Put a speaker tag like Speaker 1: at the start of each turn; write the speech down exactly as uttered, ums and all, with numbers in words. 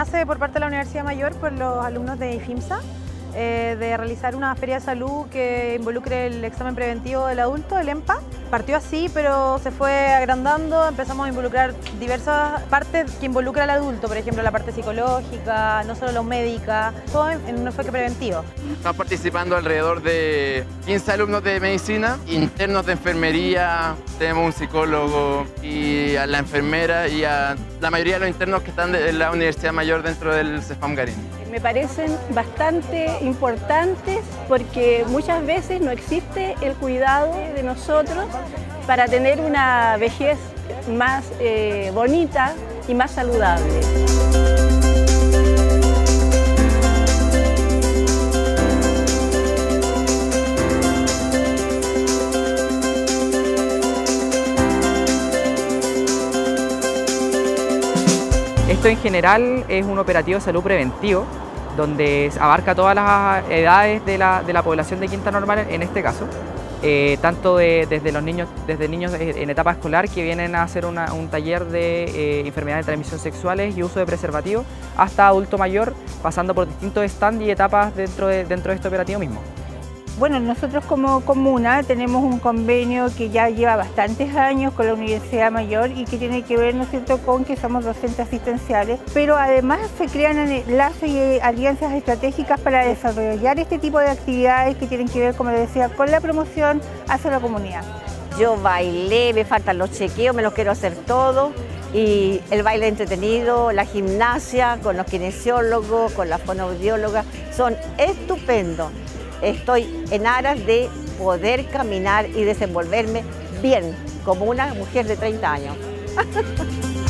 Speaker 1: nace por parte de la Universidad Mayor por los alumnos de IFIMSA, eh, de realizar una feria de salud que involucre el examen preventivo del adulto, el EMPA. Partió así, pero se fue agrandando, empezamos a involucrar diversas partes que involucran al adulto, por ejemplo la parte psicológica, no solo la médica, todo en un enfoque preventivo.
Speaker 2: Estamos participando alrededor de quince alumnos de medicina, internos de enfermería, tenemos un psicólogo y a la enfermera y a la mayoría de los internos que están en la Universidad Mayor dentro del CEFAM Garín.
Speaker 3: Me parecen bastante importantes porque muchas veces no existe el cuidado de nosotros para tener una vejez más eh, bonita y más saludable.
Speaker 4: Esto en general es un operativo de salud preventivo, donde abarca todas las edades de la, de la población de Quinta Normal en este caso, eh, tanto de, desde los niños, desde niños en etapa escolar que vienen a hacer una, un taller de eh, enfermedades de transmisión sexuales y uso de preservativo, hasta adulto mayor, pasando por distintos stands y etapas dentro de, dentro de este operativo mismo.
Speaker 3: Bueno, nosotros como comuna tenemos un convenio que ya lleva bastantes años con la Universidad Mayor y que tiene que ver, ¿no es cierto?, con que somos docentes asistenciales, pero además se crean lazos y alianzas estratégicas para desarrollar este tipo de actividades que tienen que ver, como les decía, con la promoción hacia la comunidad.
Speaker 5: Yo bailé, me faltan los chequeos, me los quiero hacer todos. Y el baile entretenido, la gimnasia, con los kinesiólogos, con la fonoaudióloga, son estupendos. Estoy en aras de poder caminar y desenvolverme bien, como una mujer de treinta años.